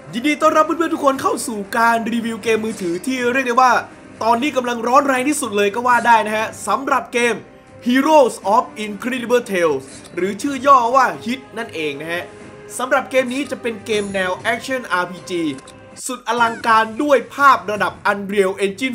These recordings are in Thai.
ยินดีต้อนรับเพื่อนๆทุกคนเข้าสู่การรีวิวเกมมือถือที่เรียกได้ว่าตอนนี้กำลังร้อนแรงที่สุดเลยก็ว่าได้นะฮะสำหรับเกม Heroes of Incredible Tales หรือชื่อย่อว่า HIT นั่นเองนะฮะสำหรับเกมนี้จะเป็นเกมแนว Action RPG สุดอลังการด้วยภาพระดับ Unreal Engine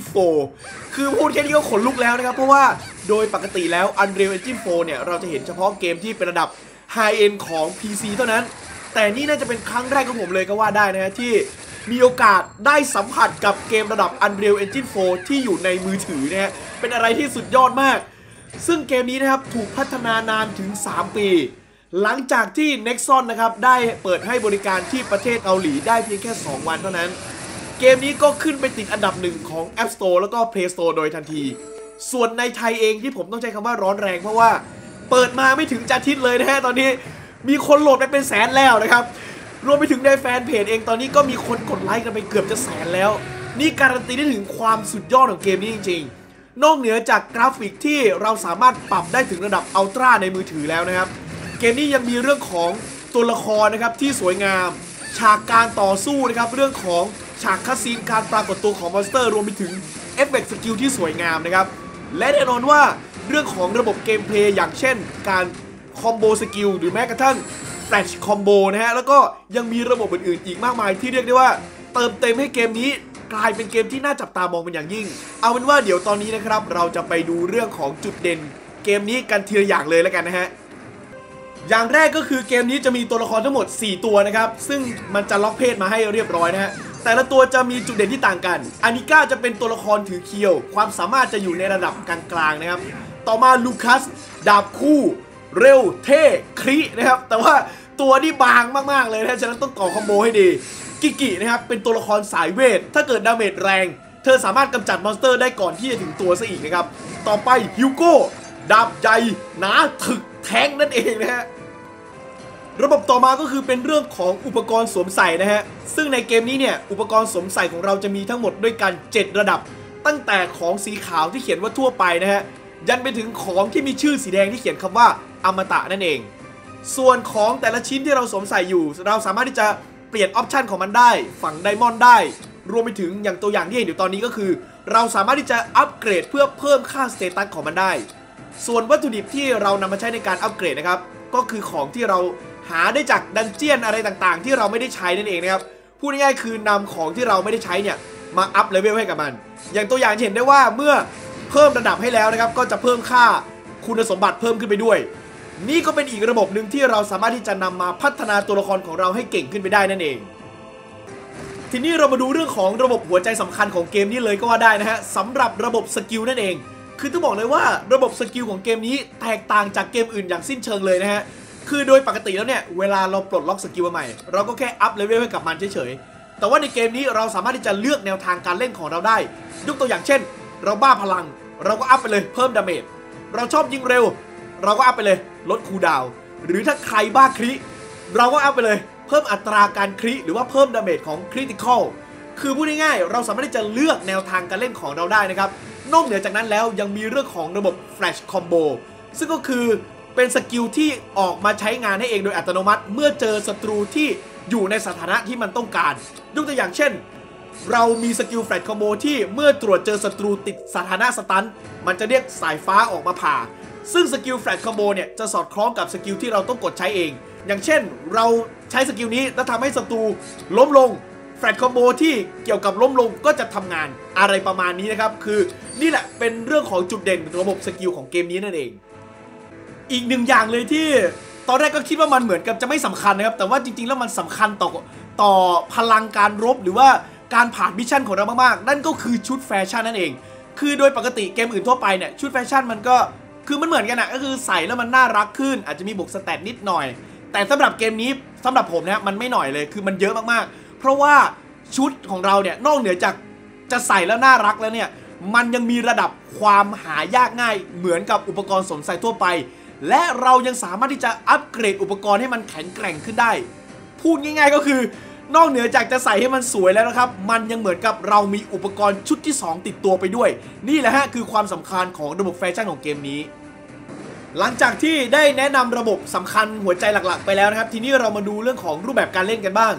4 คือพูดแค่นี้ก็ขนลุกแล้วนะครับเพราะว่าโดยปกติแล้ว Unreal Engine 4 เนี่ยเราจะเห็นเฉพาะเกมที่เป็นระดับ High End ของ PC เท่านั้นแต่นี่น่าจะเป็นครั้งแรกของผมเลยก็ว่าได้นะฮะที่มีโอกาสได้สัมผัสกับเกมระดับ Unreal Engine 4 ที่อยู่ในมือถือนะฮะเป็นอะไรที่สุดยอดมากซึ่งเกมนี้นะครับถูกพัฒนานานถึง 3 ปีหลังจากที่ Nexon นะครับได้เปิดให้บริการที่ประเทศเกาหลีได้เพียงแค่ 2 วันเท่านั้นเกมนี้ก็ขึ้นไปติดอันดับหนึ่งของ App Store แล้วก็ Play Store โดยทันทีส่วนในไทยเองที่ผมต้องใช้คำว่าร้อนแรงเพราะว่าเปิดมาไม่ถึงจะอาทิตย์เลยนะฮะตอนนี้มีคนโหลดไปเป็นแสนแล้วนะครับรวมไปถึงในแฟนเพจเองตอนนี้ก็มีคนกดไลค์กันไปเกือบจะแสนแล้วนี่การันตีได้ถึงความสุดยอดของเกมนี้จริงๆนอกเหนือจากกราฟิกที่เราสามารถปรับได้ถึงระดับอัลตร้าในมือถือแล้วนะครับเกมนี้ยังมีเรื่องของตัวละครนะครับที่สวยงามฉากการต่อสู้นะครับเรื่องของฉากคัสซีนการปรากฏตัวของมอนสเตอร์รวมไปถึงเอฟเฟกต์สกิลที่สวยงามนะครับและแน่นอนว่าเรื่องของระบบเกมเพลย์อย่างเช่นการคอมโบสกิลหรือแม้กระทั่งแฟลชคอมโบนะฮะแล้วก็ยังมีระบบอื่นๆอีกมากมายที่เรียกได้ว่าเติมเต็มให้เกมนี้กลายเป็นเกมที่น่าจับตามองเป็นอย่างยิ่งเอาเป็นว่าเดี๋ยวตอนนี้นะครับเราจะไปดูเรื่องของจุดเด่นเกมนี้กันทีละอย่างเลยแล้วกันนะฮะอย่างแรกก็คือเกมนี้จะมีตัวละครทั้งหมด4ตัวนะครับซึ่งมันจะล็อกเพศมาให้เรียบร้อยนะฮะแต่ละตัวจะมีจุดเด่นที่ต่างกันอานิก้าจะเป็นตัวละครถือเคียวความสามารถจะอยู่ในระดับกลางๆนะครับต่อมาลูคัสดาบคู่เร็วเท่ครินะครับแต่ว่าตัวนี่บางมากๆเลยนะฉะนั้นต้องต่อคอมโบให้ดีกิกินะครับเป็นตัวละครสายเวทถ้าเกิดดาเมจแรงเธอสามารถกำจัดมอนสเตอร์ได้ก่อนที่จะถึงตัวซะอีกนะครับต่อไปฮิวโก้ดาบใหญ่หนาถึกแทงนั่นเองนะฮะระบบต่อมาก็คือเป็นเรื่องของอุปกรณ์สวมใส่นะฮะซึ่งในเกมนี้เนี่ยอุปกรณ์สวมใส่ของเราจะมีทั้งหมดด้วยกัน7ระดับตั้งแต่ของสีขาวที่เขียนว่าทั่วไปนะฮะยันไปถึงของที่มีชื่อสีแดงที่เขียนคำว่าอมตะนั่นเองส่วนของแต่ละชิ้นที่เราสวมใส่อยู่เราสามารถที่จะเปลี่ยนออปชันของมันได้ฝังไดมอนด์ได้รวมไปถึงอย่างตัวอย่างที่เห็นอยู่ตอนนี้ก็คือเราสามารถที่จะอัปเกรดเพื่อเพิ่มค่าสเตตัสของมันได้ส่วนวัตถุดิบที่เรานำมาใช้ในการอัปเกรดนะครับก็คือของที่เราหาได้จากดันเจียนอะไรต่างๆที่เราไม่ได้ใช้นั่นเองนะครับพูดง่ายๆคือนำของที่เราไม่ได้ใช้เนี่ยมาอัพเลเวลให้กับมันอย่างตัวอย่างเห็นได้ว่าเมื่อเพิ่มระดับให้แล้วนะครับก็จะเพิ่มค่าคุณสมบัติเพิ่มขึ้นไปด้วยนี่ก็เป็นอีกระบบหนึ่งที่เราสามารถที่จะนำมาพัฒนาตัวละครของเราให้เก่งขึ้นไปได้นั่นเองทีนี้เรามาดูเรื่องของระบบหัวใจสำคัญของเกมนี้เลยก็ว่าได้นะฮะสำหรับระบบสกิลนั่นเองคือต้องบอกเลยว่าระบบสกิลของเกมนี้แตกต่างจากเกมอื่นอย่างสิ้นเชิงเลยนะฮะคือโดยปกติแล้วเนี่ยเวลาเราปลดล็อกสกิลใหม่เราก็แค่อัพเลเวลให้กับมันเฉยๆแต่ว่าในเกมนี้เราสามารถที่จะเลือกแนวทางการเล่นของเราได้ยกตัวอย่างเช่นเราบ้าพลังเราก็อัพไปเลยเพิ่มดาเมจเราชอบยิงเร็วเราก็อัพไปเลยลดคูลดาวน์หรือถ้าใครบ้าคริเราก็อัพไปเลยเพิ่มอัตราการคริหรือว่าเพิ่มดาเมจของคริติคอลคือพูดง่ายๆเราสามารถที่จะเลือกแนวทางการเล่นของเราได้นะครับนอกเหนือจากนั้นแล้วยังมีเรื่องของระบบ Flash Combo ซึ่งก็คือเป็นสกิลที่ออกมาใช้งานให้เองโดยอัตโนมัติเมื่อเจอศัตรูที่อยู่ในสถานะที่มันต้องการยกตัวอย่างเช่นเรามีสกิลแฟลชคอมโบที่เมื่อตรวจเจอศัตรูติดสถานะสตันมันจะเรียกสายฟ้าออกมาผ่าซึ่งสกิลแฟลชคอมโบเนี่ยจะสอดคล้องกับสกิลที่เราต้องกดใช้เองอย่างเช่นเราใช้สกิลนี้แล้วทำให้ศัตรูล้มลงแฟลชคอมโบที่เกี่ยวกับล้มลงก็จะทำงานอะไรประมาณนี้นะครับคือนี่แหละเป็นเรื่องของจุดเด่นระบบสกิลของเกมนี้นั่นเองอีกหนึ่งอย่างเลยที่ตอนแรกก็คิดว่ามันเหมือนกับจะไม่สำคัญนะครับแต่ว่าจริงๆแล้วมันสำคัญต่อพลังการรบหรือว่าการผ่านมิชชั่นของเรามากๆนั่นก็คือชุดแฟชั่นนั่นเองคือโดยปกติเกมอื่นทั่วไปเนี่ยชุดแฟชั่นมันก็คือมันเหมือนกันนะก็คือใส่แล้วมันน่ารักขึ้นอาจจะมีบวกสแตทนิดหน่อยแต่สำหรับเกมนี้สำหรับผมนะมันไม่หน่อยเลยคือมันเยอะมากๆเพราะว่าชุดของเราเนี่ยนอกเหนือจากจะใส่แล้วน่ารักแล้วเนี่ยมันยังมีระดับความหายากง่ายเหมือนกับอุปกรณ์สวมใส่ทั่วไปและเรายังสามารถที่จะอัปเกรดอุปกรณ์ให้มันแข็งแกร่งขึ้นได้พูดง่ายๆก็คือนอกเหนือจากจะใส่ให้มันสวยแล้วนะครับมันยังเหมือนกับเรามีอุปกรณ์ชุดที่2ติดตัวไปด้วยนี่แหละฮะคือความสำคัญของระบบแฟชั่นของเกมนี้หลังจากที่ได้แนะนำระบบสำคัญหัวใจหลักๆไปแล้วนะครับทีนี้เรามาดูเรื่องของรูปแบบการเล่นกันบ้าง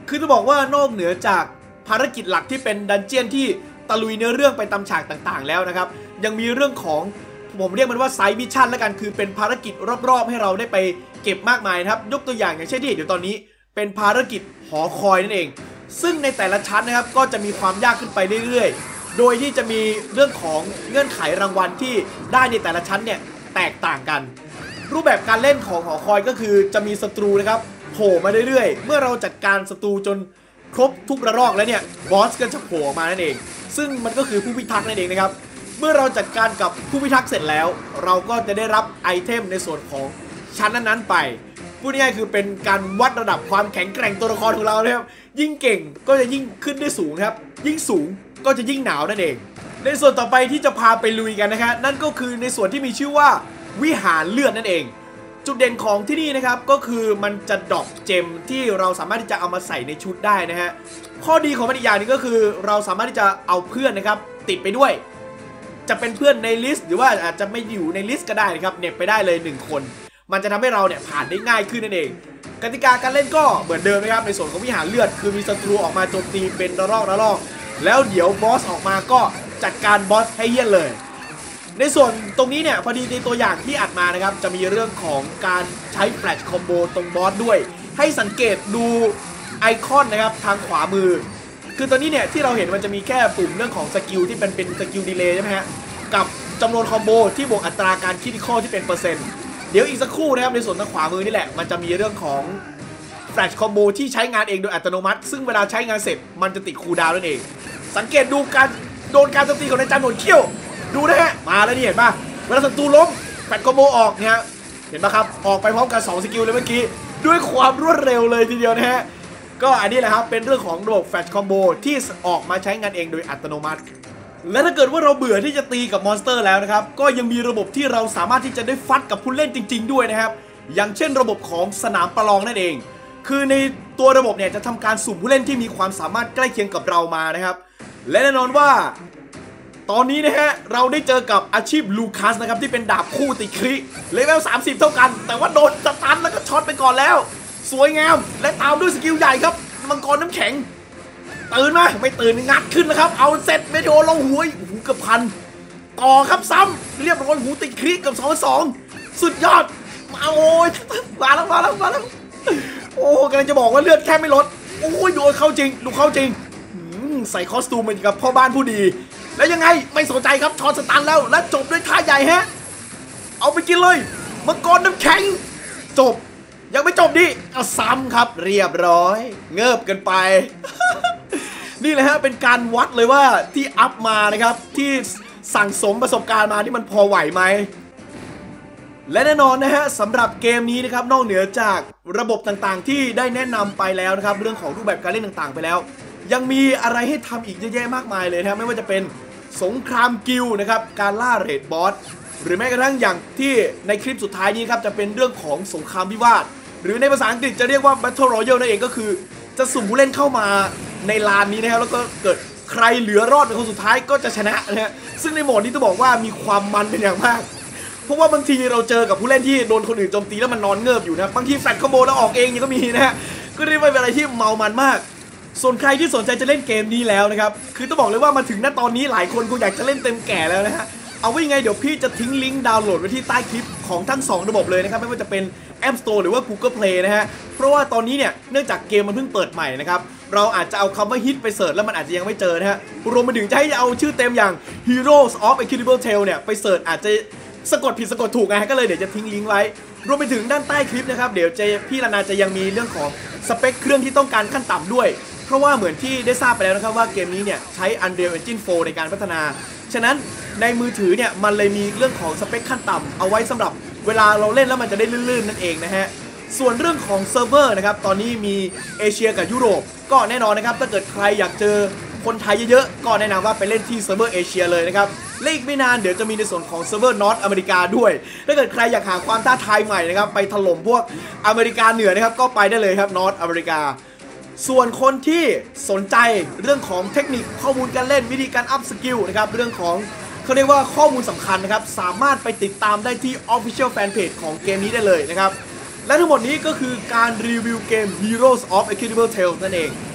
คือจะบอกว่านอกเหนือจากภารกิจหลักที่เป็นดันเจียนที่ตะลุยเนื้อเรื่องไปตามฉากต่างๆแล้วนะครับยังมีเรื่องของผมเรียกมันว่าไซด์มิชชั่นแล้วกันคือเป็นภารกิจรอบๆให้เราได้ไปเก็บมากมายนะครับยกตัวอย่างเช่นที่เห็นอยู่ตอนนี้เป็นภารกิจหอคอยนั่นเองซึ่งในแต่ละชั้นนะครับก็จะมีความยากขึ้นไปเรื่อยๆโดยที่จะมีเรื่องของเงื่อนไขรางวัลที่ได้ในแต่ละชั้นเนี่ยแตกต่างกันรูปแบบการเล่นของหอคอยก็คือจะมีศัตรูนะครับโผล่มาเรื่อยๆเมื่อเราจัดการศัตรูจนครบทุกระลอกแล้วเนี่ยบอสก็จะโผล่มานั่นเองซึ่งมันก็คือผู้พิทักษ์นั่นเองนะครับเมื่อเราจัดการกับผู้พิทักษ์เสร็จแล้วเราก็จะได้รับไอเทมในส่วนของชั้นนั้นๆไปพูดง่ายๆคือเป็นการวัดระดับความแข็งแกร่งตัวละครของเรานะครับยิ่งเก่งก็จะยิ่งขึ้นได้สูงครับยิ่งสูงก็จะยิ่งหนาวนั่นเองในส่วนต่อไปที่จะพาไปลุยกันนะครับนั่นก็คือในส่วนที่มีชื่อว่าวิหารเลือดนั่นเองจุดเด่นของที่นี่นะครับก็คือมันจะดรอปเจมที่เราสามารถที่จะเอามาใส่ในชุดได้นะฮะข้อดีของมันอีกอย่างนึงก็คือเราสามารถที่จะเอาเพื่อนนะครับติดไปด้วยจะเป็นเพื่อนในลิสต์หรือว่าอาจจะไม่อยู่ในลิสต์ก็ได้นะครับเน็บไปได้เลย1คนมันจะทำให้เราเนี่ยผ่านได้ง่ายขึ้นนั่นเองกติกาการเล่นก็เหมือนเดิมนะครับในส่วนของวิหารเลือดคือมีศัตรูออกมาโจมตีเป็นระลอกแล้วเดี๋ยวบอสออกมาก็จัดการบอสให้เหี้ยนเลยในส่วนตรงนี้เนี่ยพอดีในตัวอย่างที่อัดมานะครับจะมีเรื่องของการใช้แฟลชคอมโบตรงบอสด้วยให้สังเกตดูไอคอนนะครับทางขวามือคือตอนนี้เนี่ยที่เราเห็นมันจะมีแค่ปุ่มเรื่องของสกิลที่เป็นสกิลดีเลย์ใช่ไหมฮะกับจำนวนคอมโบที่บวกอัตราการคริติคอลที่เป็นเปอร์เซ็นต์เดี๋ยวอีกสักครู่นะครับในส่วนทางขวามือนี่แหละมันจะมีเรื่องของแฟลชคอมโบที่ใช้งานเองโดยอัตโนมัติซึ่งเวลาใช้งานเสร็จมันจะติดคูลดาวน์นั่นเองสังเกตดูการโดนการโจมตีของนายจันหนวดเขี้ยวดูนะฮะมาแล้วนี่เห็นป่ะเวลาศัตรูล้มแฟลชคอมโบออกเนี่ยเห็นป่ะครับออกไปพร้อมกัน2สกิลเลยเมื่อกี้ด้วยความรวดเร็วเลยทีเดียวนะฮะก็อันนี้แหละครับเป็นเรื่องของระบบแฟลชคอมโบที่ออกมาใช้งานเองโดยอัตโนมัติและถ้าเกิดว่าเราเบื่อที่จะตีกับมอนสเตอร์แล้วนะครับก็ยังมีระบบที่เราสามารถที่จะได้ฟัดกับผู้เล่นจริงๆด้วยนะครับอย่างเช่นระบบของสนามประลองนั่นเองคือในตัวระบบเนี่ยจะทำการสุ่มผู้เล่นที่มีความสามารถใกล้เคียงกับเรามานะครับและแน่นอนว่าตอนนี้นะฮะเราได้เจอกับอาชีพลูคัสนะครับที่เป็นดาบคู่ติดคริเลเวล30เท่ากันแต่ว่าโดนสตันแล้วก็ช็อตไปก่อนแล้วสวยงามและตามด้วยสกิลใหญ่ครับมังกรน้ำแข็งตื่นมาไม่ตื่นงัดขึ้นแล้วครับเอาเสร็จเมโทรลงหัวหูเกือบพันต่อครับซ้ำเรียบร้อยหูติดคริกับ2-2สุดยอดมาโอ้ยมาแล้วโอ้กำลังจะบอกว่าเลือดแค่ไม่ลดโอ้ยโดนเข้าจริงลูกเข้าจริงใส่คอสตูมเหมือนกับพ่อบ้านผู้ดีแล้วยังไงไม่สนใจครับช็อตสตันแล้วและจบด้วยท่าใหญ่ฮะเอาไปกินเลยมังกรน้ำแข็งจบยังไม่จบดิเอาซ้ำครับเรียบร้อยเงิบกันไป นี่แหละฮะเป็นการวัดเลยว่าที่อัพมานะครับที่สั่งสมประสบการณ์มาที่มันพอไหวไหมและแน่นอนนะฮะสำหรับเกมนี้นะครับนอกเหนือจากระบบต่างๆที่ได้แนะนำไปแล้วนะครับเรื่องของรูปแบบการเล่นต่างๆไปแล้วยังมีอะไรให้ทำอีกเยอะแยะมากมายเลยนะครับไม่ว่าจะเป็นสงครามกิลด์นะครับการล่าเรดบอสหรือแม้กระทั่งอย่างที่ในคลิปสุดท้ายนี้ครับจะเป็นเรื่องของสงครามพิวาทหรือในภาษาอังกฤษจะเรียกว่า Battle Royale นั่นเองก็คือจะสุ่มผู้เล่นเข้ามาในลานนี้นะครับแล้วก็เกิดใครเหลือรอดเป็นคนสุดท้ายก็จะชนะนะฮะซึ่งในโหมดนี้ต้องบอกว่ามีความมันเป็นอย่างมากเพราะว่าบางทีเราเจอกับผู้เล่นที่โดนคนอื่นโจมตีแล้วมันนอนเงิบอยู่นะบางทีแฟลชคอมโบแล้วออกเองยังก็มีนะฮะก็เรียกว่าเป็นอะไรที่เมามันมากส่วนใครที่สนใจจะเล่นเกมนี้แล้วนะครับคือต้องบอกเลยว่ามาถึงณตอนนี้หลายคนคงอยากจะเล่นเต็มแก่แล้วนะฮะเอาไว้ยังไงเดี๋ยวพี่จะทิ้งลิงก์ดาวน์โหลดไว้ที่ใต้คลิปของทั้ง2ระบบเลยนะครับไม่ว่าจะเป็น App Store หรือว่า Google Play นะฮะเพราะว่าตอนนี้เนี่ยเนื่องจากเกมมันเพิ่งเปิดใหม่นะครับเราอาจจะเอาคำว่าฮิตไปเสิร์ชแล้วมันอาจจะยังไม่เจอนะฮะรวมไปถึงจะให้เอาชื่อเต็มอย่าง Heroes of Incredible Tales เนี่ยไปเสิร์ชอาจจะสะกดผิดสะกดถูกไงก็เลยเดี๋ยวจะทิ้งลิงก์ไว้รวมไปถึงด้านใต้คลิปนะครับเดี๋ยวพี่ลานาจะยังมีเรื่องของสเปคเครื่องที่ต้องการขั้นต่ำด้วยเพราะว่าเหมือนที่ได้ทราบไปแล้วนะครับว่าเกมนี้เนี่ยใช้ Unreal Engine 4 ในการพัฒนาฉะนั้นในมือถือเนี่ยมันเลยมีเรื่องของสเปคขั้นต่ำเอาไว้สำหรับเวลาเราเล่นแล้วมันจะได้ลื่นๆนั่นเองนะฮะส่วนเรื่องของเซิร์ฟเวอร์นะครับตอนนี้มีเอเชียกับยุโรปก็แน่นอนนะครับถ้าเกิดใครอยากเจอคนไทยเยอะๆก็แนะนำว่าไปเล่นที่เซิร์ฟเวอร์เอเชียเลยนะครับและอีกไม่นานเดี๋ยวจะมีในส่วนของเซิร์ฟเวอร์นอร์ทอเมริกาด้วยถ้าเกิดใครอยากหาความท้าทายใหม่นะครับไปถล่มพวกอเมริกาเหนือนะครับก็ไปได้เลยครับนอร์ทอเมริกาส่วนคนที่สนใจเรื่องของเทคนิคข้อมูลการเล่นวิธีการอัพสกิลนะครับเรื่องของเขาเรียกว่าข้อมูลสำคัญนะครับสามารถไปติดตามได้ที่ Official Fanpage ของเกมนี้ได้เลยนะครับและทั้งหมดนี้ก็คือการรีวิวเกม Heroes of Incredible Tales นั่นเอง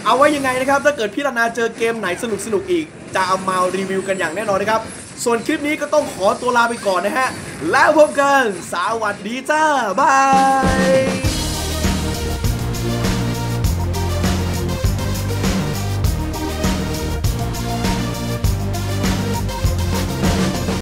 เอาไว้ยังไงนะครับถ้าเกิดพี่ลานาเจอเกมไหนสนุกอีกจะเอามารีวิวกันอย่างแน่นอนนะครับส่วนคลิปนี้ก็ต้องขอตัวลาไปก่อนนะฮะแล้วพบกันสวัสดีจ้าบาย